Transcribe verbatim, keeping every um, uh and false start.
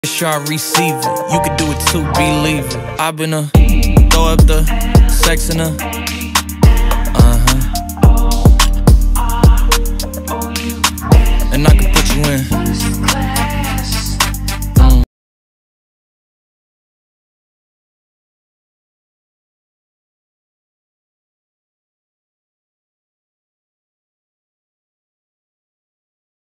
Sure I receive it, you could do it too, believe it. I've been a throw up the sex in a